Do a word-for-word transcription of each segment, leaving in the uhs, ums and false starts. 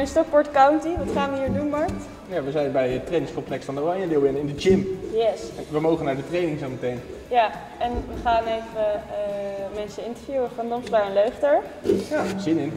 in Stockport County. Wat gaan we hier doen, Bart? Ja, we zijn bij het trainingscomplex van de Oranje Leeuwen in de gym. Yes. We mogen naar de training zo meteen. Ja, en we gaan even uh, mensen interviewen van Domselaar en Leugter. Ja, zin in.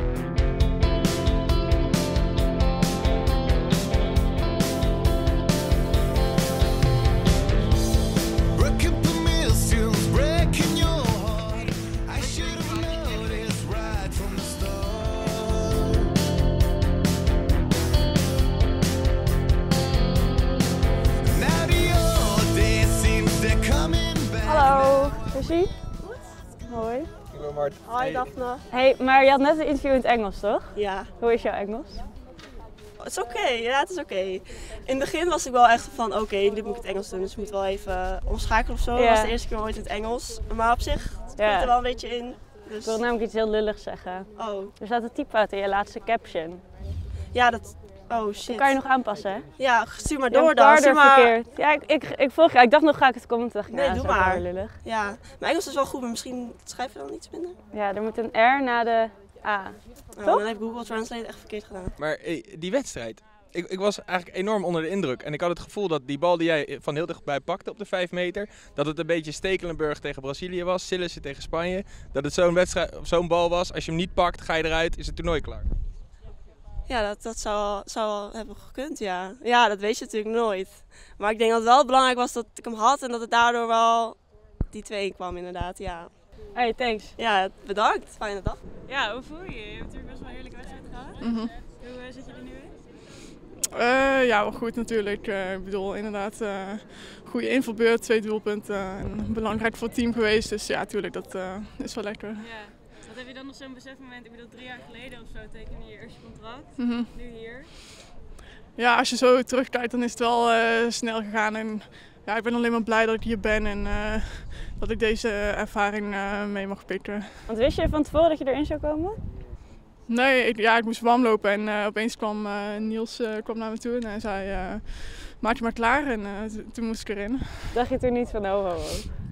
Hallo, Lucie. Hoi. Ik ben Mart. Hoi hey. Daphne. Hey, maar je had net een interview in het Engels, toch? Ja. Hoe is jouw Engels? Het is oké, okay. Ja, het is oké. Okay. In het begin was ik wel echt van, oké, okay, nu moet ik het Engels doen, dus ik moet wel even omschakelen of zo. Dat ja. was de eerste keer ooit in het Engels. Maar op zich, het ja. komt er wel een beetje in. Dus... Ik wil namelijk iets heel lulligs zeggen. Oh. Er staat een typfout in je laatste caption. Ja, dat... Oh shit. Dat kan je nog aanpassen, hè? Ja, stuur maar door dan. Stuur maar... verkeerd. Ja, ik, ik, ik volg je. Ik dacht nog, ga ik het commenten? Dacht ik, nee, nou, doe dat is maar. Wel lullig. Ja, mijn Engels is wel goed, maar misschien schrijf je dan iets minder? Ja, er moet een R na de A. Oh, toch? dan heeft Google Translate echt verkeerd gedaan. Maar hey, die wedstrijd. Ik, ik was eigenlijk enorm onder de indruk. En ik had het gevoel dat die bal die jij van heel dichtbij pakte op de vijf meter... dat het een beetje Stekelenburg tegen Brazilië was, Sillissen tegen Spanje. Dat het zo'n wedstrijd, zo'n bal was, als je hem niet pakt, ga je eruit, is het toernooi klaar. Ja, dat, dat zou, zou wel hebben gekund, ja. Ja, dat weet je natuurlijk nooit. Maar ik denk dat het wel belangrijk was dat ik hem had en dat het daardoor wel die twee kwam inderdaad, ja. Hey, thanks. Ja, bedankt. Fijne dag. Ja, hoe voel je je? Je hebt natuurlijk best wel een heerlijke wedstrijd gehad. Mm-hmm. Hoe uh, zit je er nu in? Uh, ja, wel goed natuurlijk. Uh, ik bedoel, inderdaad, uh, goede invalbeurt, twee doelpunten. En belangrijk voor het team geweest, dus ja, natuurlijk, dat uh, is wel lekker. Ja. Wat heb je dan nog zo'n besefmoment? Ik bedoel, drie jaar geleden of zo tekende je je eerste contract. Mm-hmm. Nu hier. Ja, als je zo terugkijkt, dan is het wel uh, snel gegaan. En ja, ik ben alleen maar blij dat ik hier ben en uh, dat ik deze ervaring uh, mee mag pikken. Want wist je van tevoren dat je erin zou komen? Nee, ik, ja, ik moest warm lopen en uh, opeens kwam uh, Niels uh, kwam naar me toe en hij zei, uh, maak je maar klaar en uh, t- toen moest ik erin. Dacht je toen niet van oh, oh, oh?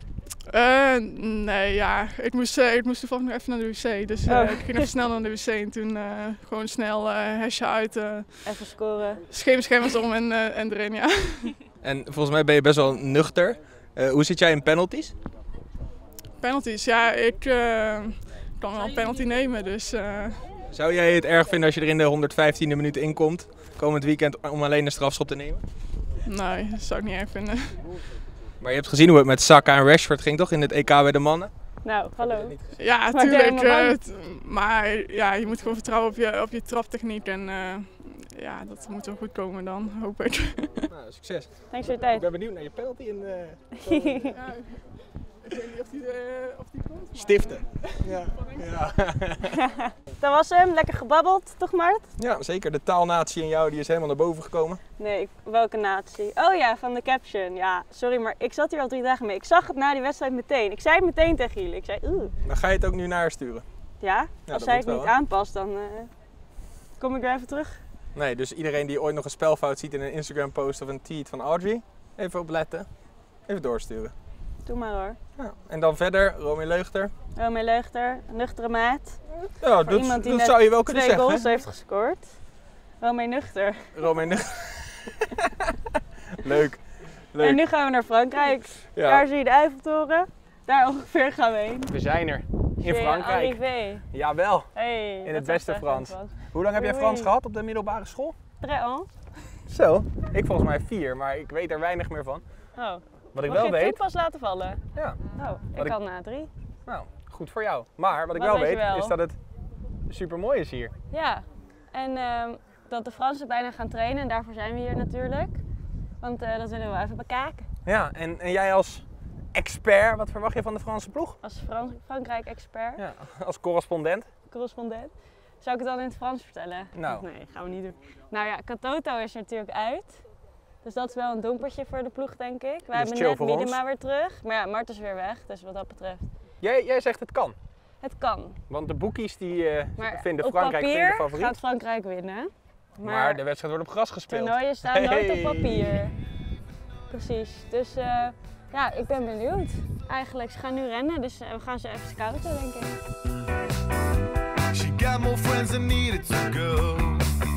Uh, nee, ja, ik moest, uh, ik moest toevallig nog even naar de wc, dus uh, oh. ik ging even snel naar de wc en toen uh, gewoon snel uh, hesje uit. Uh, even scoren. Schemerschermers om en, uh, en erin, ja. En volgens mij ben je best wel nuchter. Uh, hoe zit jij in penalties? Penalties, ja, ik uh, kan wel een penalty nemen, dus... Uh, Zou jij het erg vinden als je er in de honderdvijftiende minuut inkomt, komend weekend, om alleen een strafschop te nemen? Nee, dat zou ik niet erg vinden. Maar je hebt gezien hoe het met Saka en Rashford ging, toch? In het E K bij de mannen? Nou, hallo. Ja, natuurlijk. Uh, maar ja, je moet gewoon vertrouwen op je, op je traptechniek. En uh, ja, dat moet wel goed komen dan, hoop ik. Nou, succes. Thanks voor je tijd. Ik ben benieuwd naar je penalty. In, uh, ja, ik weet niet of die, uh, of die komt. Stiften. Ja. Ja. Dat was hem, lekker gebabbeld, toch Mart? Ja, zeker. De taalnatie in jou die is helemaal naar boven gekomen. Nee, ik, welke natie? Oh ja, van de caption. Ja, sorry, maar ik zat hier al drie dagen mee. Ik zag het na die wedstrijd meteen. Ik zei het meteen tegen jullie. Ik zei, oeh. Maar ga je het ook nu naar haar sturen? Ja, ja als zij het niet wel, aanpast, dan uh, kom ik weer even terug. Nee, dus iedereen die ooit nog een spelfout ziet in een Instagram post of een tweet van Audrey, even opletten. Even doorsturen. Doe maar hoor. Ja, en dan verder, Romy Leugter. Romy Leugter, nuchtere maat. Ja, dat, iemand die dat net zou je wel kunnen twee zeggen. goals heeft gescoord. Romy nuchter. Romy nuchter. Leuk. Leuk. En nu gaan we naar Frankrijk. Ja. Daar zie je de Eiffeltoren. Daar ongeveer gaan we heen. We zijn er. In Frankrijk. Arrivé. Jawel. Hey, in het beste Frans. Frans. Hoe lang heb jij oui, Frans oui. gehad op de middelbare school? Tres ans. Zo. Ik volgens mij vier, maar ik weet er weinig meer van. Oh. Wat ik Mag wel je weet. het pas laten vallen? Ja. Oh, ik Wat kan na drie. Nou, goed voor jou. Maar wat ik Wat wel weet weet, je wel? is dat het super mooi is hier. Ja. En uh, dat de Fransen bijna gaan trainen en daarvoor zijn we hier natuurlijk. Want uh, dat willen we even bekijken. Ja, en, en jij als expert, wat verwacht je van de Franse ploeg? Als Frans Frankrijk-expert. Ja, als correspondent. Correspondent. Zou ik het dan in het Frans vertellen? Nou. Nee, gaan we niet doen. Nou ja, Katoto is er natuurlijk uit. Dus dat is wel een dompertje voor de ploeg, denk ik. We hebben net Minima weer terug. Maar ja, Mart is weer weg, dus wat dat betreft. Jij, jij zegt het kan. Het kan. Want de boekies die uh, vinden op Frankrijk papier vinden favoriet. gaat Frankrijk winnen. Maar, maar de wedstrijd wordt op gras gespeeld. Toernooien staan nooit hey. op papier. Precies. Dus uh, ja, ik ben benieuwd. Eigenlijk, ze gaan nu rennen, dus uh, we gaan ze even scouten, denk ik. She got more friends than needed to go.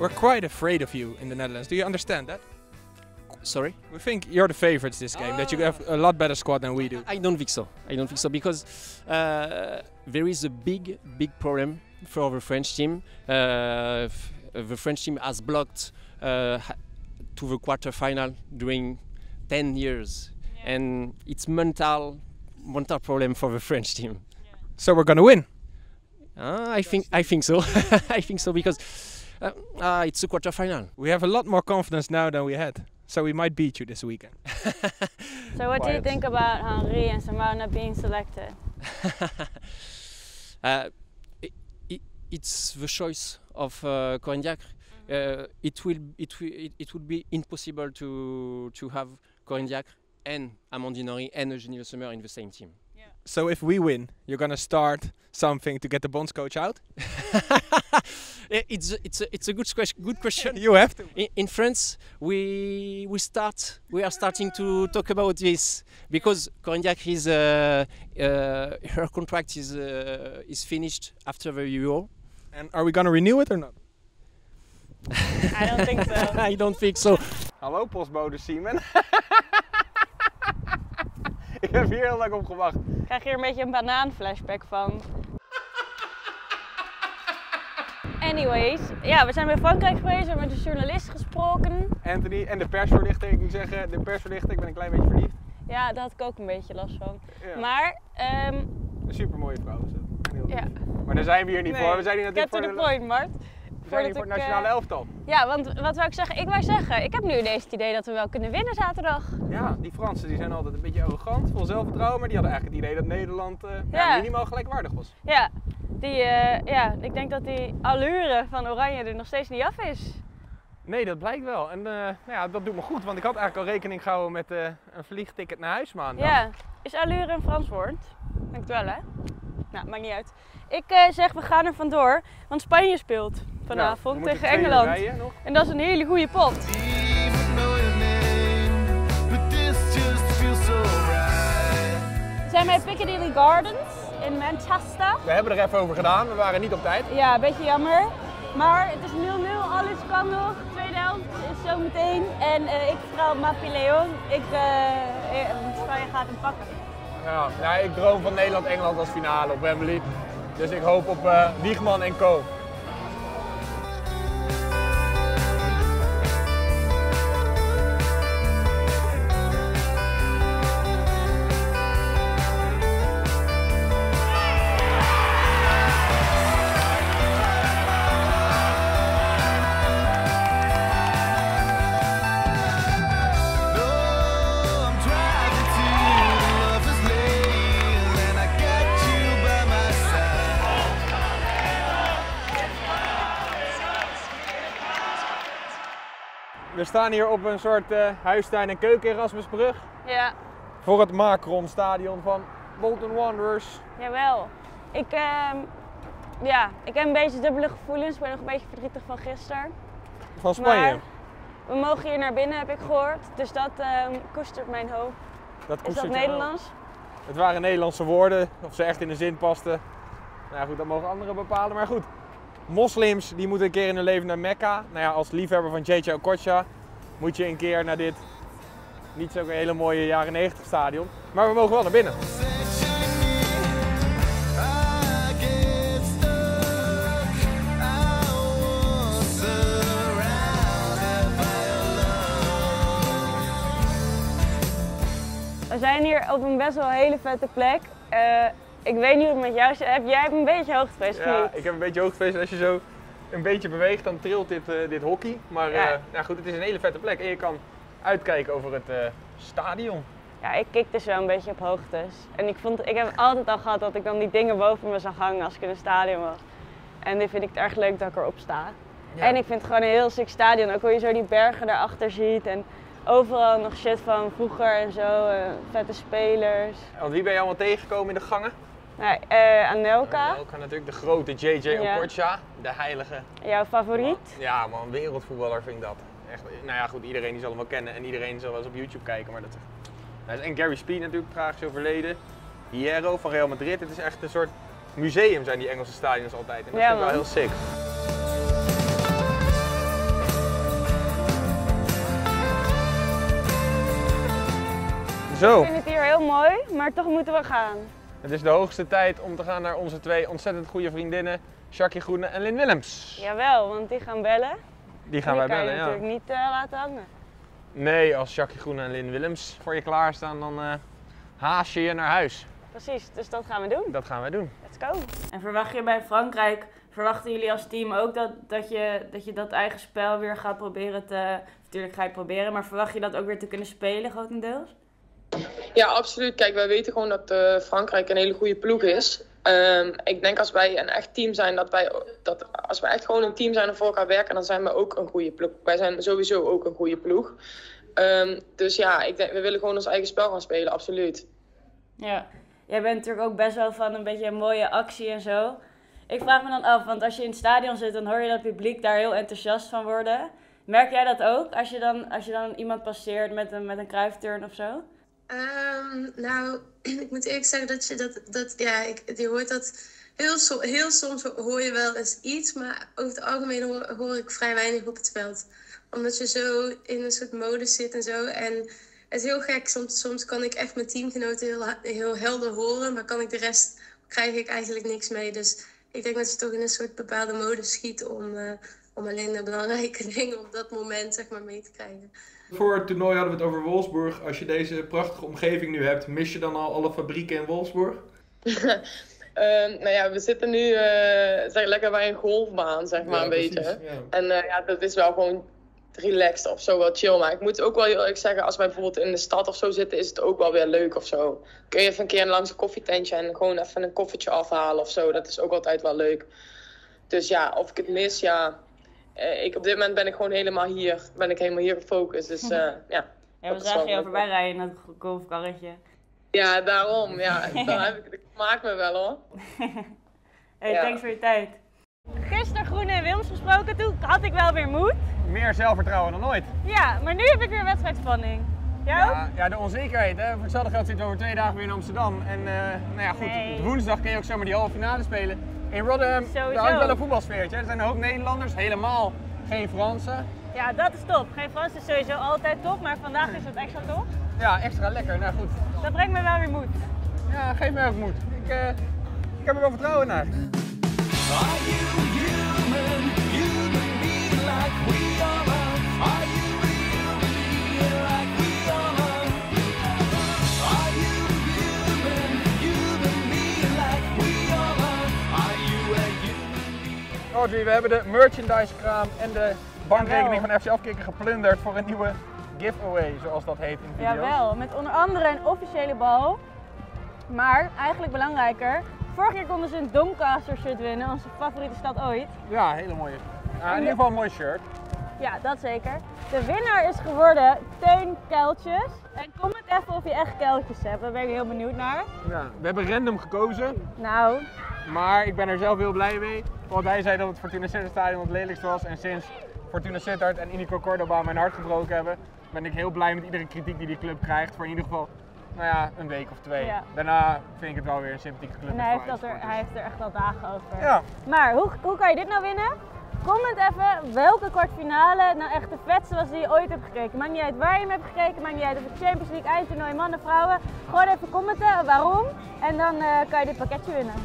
We're quite afraid of you in the Netherlands. Do you understand that? Sorry? We think you're the favorites this game, ah. that you have a lot better squad than we do. I don't think so. I don't think so because uh, there is a big, big problem for the French team. Uh, the French team has blocked uh, to the quarterfinal during ten years, yeah. And it's mental, mental problem for the French team. Yeah. So we're gonna win. Uh, I think, I think so. I think so because uh, uh, it's a quarterfinal. We have a lot more confidence now than we had. So we might beat you this weekend. So what Quiet. do you think about Henry and Simone not being selected? uh, it, it, it's the choice of uh, Corinne Diacre. Uh, it will it will it, it would be impossible to to have Corinne Diacre and Amandine Henry and Eugénie Le Sommer in the same team. Yeah. So if we win, you're gonna start something to get the bondscoach out? It's it's a, it's a good question. Good question. You have to. In, in France, we we start we are starting to talk about this because Corinne Diacre is uh, uh, her contract is uh, is finished after the Euro. And are we gonna renew it or not? I don't think so. I don't think so. Hallo postbode Simon. Ik heb hier heel lang op gewacht. Ik krijg hier een beetje een banaan-flashback van. Anyways, ja, we zijn bij Frankrijk geweest, we hebben met de journalist gesproken. Anthony en de persverlichter, ik moet zeggen, de persverlichter, ik ben een klein beetje verliefd. Ja, daar had ik ook een beetje last van. Ja. Maar, um, een supermooie vrouw is dat. Ja. Maar daar zijn we hier niet nee, voor. We zijn hier natuurlijk get to the point, Mart. We zijn hier voor het nationale elftal. Ja, want wat wou ik zeggen? Ik wou zeggen, ik heb nu ineens het idee dat we wel kunnen winnen zaterdag. Ja, die Fransen die zijn altijd een beetje arrogant, vol zelfvertrouwen, maar die hadden eigenlijk het idee dat Nederland uh, ja. Ja, minimaal gelijkwaardig was. Ja, die, uh, ja, ik denk dat die allure van Oranje er nog steeds niet af is. Nee, dat blijkt wel. En uh, nou ja, dat doet me goed, want ik had eigenlijk al rekening gehouden met uh, een vliegticket naar huis maandag. Ja, is allure een Frans woord? Denk het wel, hè? Nou, maakt niet uit. Ik uh, zeg, we gaan er vandoor, want Spanje speelt vanavond ja, tegen Engeland. En dat is een hele goede pot. We zijn bij Piccadilly Gardens in Manchester. We hebben er even over gedaan, we waren niet op tijd. Ja, een beetje jammer. Maar het is nul nul, alles kan nog. De tweede helft is zo meteen. En uh, ik vertrouw op Mappy Leon. Ik, uh, Spanje gaat hem pakken. Ja, nou, ik droom van Nederland-Engeland als finale op Wembley. Dus ik hoop op uh, Wiegman en co. We staan hier op een soort uh, huistuin- en keuken Erasmusbrug. Ja. Voor het Macron stadion van Bolton Wanderers. Jawel. Ik, uh, ja, ik heb een beetje dubbele gevoelens. Ik ben nog een beetje verdrietig van gisteren. Van Spanje? Maar we mogen hier naar binnen, heb ik gehoord. Dus dat uh, koestert mijn hoop. Dat Is dat Nederlands? Hoop. Het waren Nederlandse woorden. Of ze echt in de zin pasten. Nou ja, goed, dat mogen anderen bepalen. Maar goed. Moslims die moeten een keer in hun leven naar Mekka. Nou ja, als liefhebber van J J Okocha moet je een keer naar dit niet zo'n hele mooie jaren negentig stadion. Maar we mogen wel naar binnen. We zijn hier op een best wel hele vette plek. Uh, Ik weet niet hoe het met jou zit. Heb jij een beetje hoogtevrees of ja, niet? Ik heb een beetje hoogtevrees. Als je zo een beetje beweegt, dan trilt dit, uh, dit hockey. Maar ja. Uh, nou goed, het is een hele vette plek en je kan uitkijken over het uh, stadion. Ja, ik kik dus wel een beetje op hoogtes. En ik, vond, ik heb altijd al gehad dat ik dan die dingen boven me zag hangen als ik in een stadion was. En nu vind ik het erg leuk dat ik erop sta. Ja. En ik vind het gewoon een heel sick stadion. Ook hoe je zo die bergen daarachter ziet. En overal nog shit van vroeger en zo. Uh, vette spelers. Want wie ben je allemaal tegengekomen in de gangen? Nou, uh, Anelka. Anelka natuurlijk, de grote J J Okocha, ja. De heilige. Jouw favoriet? Ja man, wereldvoetballer vind ik dat. Echt, nou ja goed, iedereen die zal hem wel kennen en iedereen zal wel eens op YouTube kijken. Maar dat, nou, en Gary Speed natuurlijk tragisch overleden. Hierro van Real Madrid, het is echt een soort museum zijn die Engelse stadions altijd. En dat ja, vind ik wel heel sick. Zo. Ik vind het hier heel mooi, maar toch moeten we gaan. Het is de hoogste tijd om te gaan naar onze twee ontzettend goede vriendinnen, Jackie Groene en Lynn Willems. Jawel, want die gaan bellen. Die gaan die wij bellen, kan je ja. natuurlijk niet uh, laten hangen. Nee, als Jackie Groene en Lynn Willems voor je klaarstaan, dan uh, haas je je naar huis. Precies, dus dat gaan we doen. Dat gaan wij doen. Let's go. En verwacht je bij Frankrijk, verwachten jullie als team ook dat, dat, je, dat je dat eigen spel weer gaat proberen te... Natuurlijk ga je het proberen, maar verwacht je dat ook weer te kunnen spelen grotendeels? Ja, absoluut. Kijk, wij weten gewoon dat uh, Frankrijk een hele goede ploeg is. Um, ik denk als wij een echt team zijn, dat wij, dat als wij echt gewoon een team zijn en voor elkaar werken, dan zijn we ook een goede ploeg. Wij zijn sowieso ook een goede ploeg. Um, dus ja, ik denk, we willen gewoon ons eigen spel gaan spelen, absoluut. Ja, jij bent natuurlijk ook best wel van een beetje een mooie actie en zo. Ik vraag me dan af, want als je in het stadion zit, dan hoor je dat het publiek daar heel enthousiast van worden. Merk jij dat ook, als je dan, als je dan iemand passeert met een, met een kruifturn of zo? Um, nou, ik moet eerlijk zeggen dat je dat, dat ja, ik, je hoort dat heel, so, heel soms hoor je wel eens iets, maar over het algemeen hoor, hoor ik vrij weinig op het veld. Omdat je zo in een soort modus zit en zo. En het is heel gek, soms, soms kan ik echt mijn teamgenoten heel, heel helder horen, maar kan ik de rest, krijg ik eigenlijk niks mee. Dus ik denk dat je toch in een soort bepaalde modus schiet om, uh, om alleen de belangrijke dingen op dat moment zeg maar mee te krijgen. Voor het toernooi hadden we het over Wolfsburg. Als je deze prachtige omgeving nu hebt, mis je dan al alle fabrieken in Wolfsburg? uh, nou ja, we zitten nu uh, zeg, lekker bij een golfbaan, zeg maar, ja, een precies, beetje. Ja. En uh, ja, dat is wel gewoon relaxed of zo, wel chill. Maar ik moet ook wel heel eerlijk zeggen, als wij bijvoorbeeld in de stad of zo zitten, is het ook wel weer leuk of zo. Kun je even een keer langs een koffietentje en gewoon even een koffietje afhalen of zo. Dat is ook altijd wel leuk. Dus ja, of ik het mis, ja... Uh, ik, op dit moment ben ik gewoon helemaal hier, ben ik helemaal hier gefocust, dus uh, ja. Ja, we zagen je voorbij rijden in het golfkarretje. Ja, daarom, ja, dan heb ik, ik maak me wel hoor. Hey, ja. Thanks voor je tijd. Gisteren Groene en Willems gesproken, toen had ik wel weer moed. Meer zelfvertrouwen dan ooit. Ja, maar nu heb ik weer wedstrijdspanning. Jij ook? Ja, ja, de onzekerheid, hè. Voor hetzelfde geld zitten we over twee dagen weer in Amsterdam. En uh, nou ja, goed, nee. Woensdag kun je ook zomaar die halve finale spelen. In Rotterdam, daar hangt wel een voetbalsfeertje. Er zijn een hoop Nederlanders, helemaal geen Fransen. Ja, dat is top. Geen Frans is sowieso altijd top, maar vandaag is het extra top. Ja, extra lekker. Nou goed. Dat brengt me wel weer moed. Ja, geeft mij ook moed. Ik, uh, ik heb er wel vertrouwen naar. Audrey, we hebben de merchandisekraam en de bankrekening van F C Afkikken geplunderd voor een nieuwe giveaway, zoals dat heet in de video. Jawel, met onder andere een officiële bal. Maar eigenlijk belangrijker, vorige keer konden ze een Doncaster shirt winnen, onze favoriete stad ooit. Ja, een hele mooie. Uh, in ieder geval een mooi shirt. Ja, dat zeker. De winnaar is geworden Teun Kuiltjes. En comment even of je echt kuiltjes hebt, daar ben ik heel benieuwd naar. Ja, we hebben random gekozen. Nou. Maar ik ben er zelf heel blij mee. Want hij zei dat het Fortuna Sittard stadion het lelijkst was. En sinds Fortuna Sittard en Inigo Cordoba mijn hart gebroken hebben, ben ik heel blij met iedere kritiek die die club krijgt. Voor in ieder geval, nou ja, een week of twee. Ja. Daarna vind ik het wel weer een sympathieke club. En hij heeft, dat er, hij heeft er echt al dagen over. Ja. Maar hoe, hoe kan je dit nou winnen? Comment even welke kwartfinale nou echt de vetste was die je ooit hebt gekeken. Maakt niet uit waar je hem hebt gekeken, maakt niet uit of het Champions League, eindtoernooi, mannen, vrouwen. Gewoon even commenten waarom en dan uh, kan je dit pakketje winnen.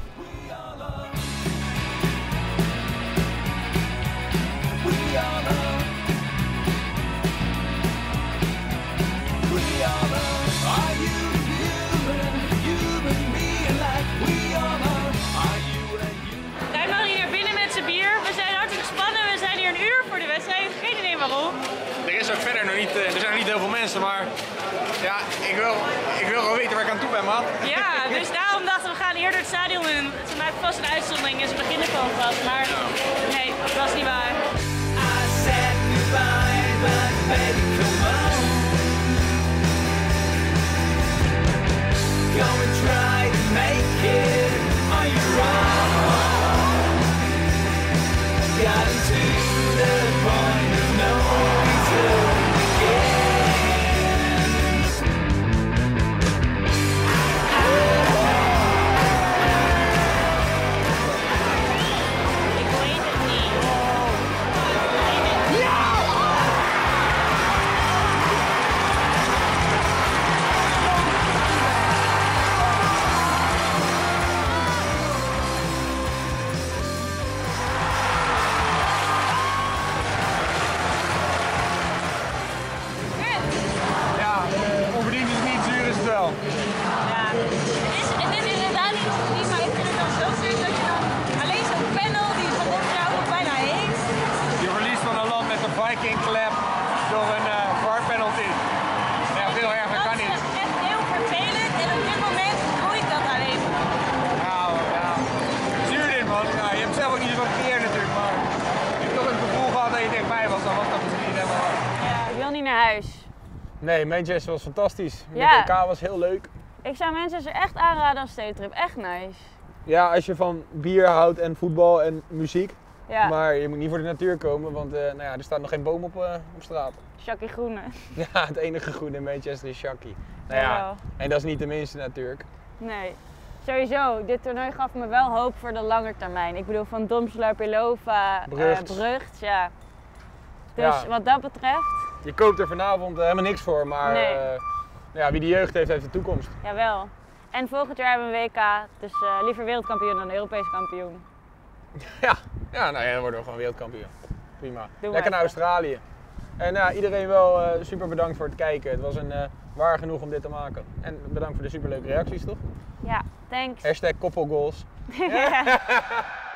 Wij mogen hier binnen met z'n bier. We zijn hartstikke gespannen. We zijn hier een uur voor de wedstrijd. Geen idee waarom. Er is ook verder nog niet, er zijn nog niet heel veel mensen, maar ja, ik wil, ik wil gewoon weten waar ik aan toe ben, man. Ja, dus daarom dachten we gaan eerder het stadion in. Ze maken vast een uitzondering en ze beginnen gewoon vast, maar nee, dat was niet waar. I said goodbye, but baby, come on. Go and try to make it on your own. Got to the point of no return again. Ik weet het niet. wil niet naar huis. Nee, Manchester was fantastisch. De Ja. E K was heel leuk. Ik zou Manchester echt aanraden als stedentrip. Echt nice. Ja, als je van bier houdt en voetbal en muziek. Ja, Maar je moet niet voor de natuur komen, want uh, nou ja, er staat nog geen boom op, uh, op straat. Jackie Groene. Ja, het enige goede in Manchester is Shaki. Nou ja, Jawel. en dat is niet de minste natuurlijk. Nee. Sowieso, dit toernooi gaf me wel hoop voor de lange termijn. Ik bedoel, van Domselaar, Pilova, Brugts. uh, Brugts, ja. Dus Ja. wat dat betreft, Je koopt er vanavond uh, helemaal niks voor, maar Nee. uh, ja, wie de jeugd heeft, heeft de toekomst. jawel. En volgend jaar hebben we een W K, dus uh, liever wereldkampioen dan Europees kampioen. Ja, ja, nou ja, dan worden we gewoon wereldkampioen. Prima. Doe Lekker maar naar Australië. En uh, iedereen wel uh, super bedankt voor het kijken. Het was een uh, waar genoeg om dit te maken. En bedankt voor de superleuke reacties, toch? Ja, thanks. Hashtag koppelgoals.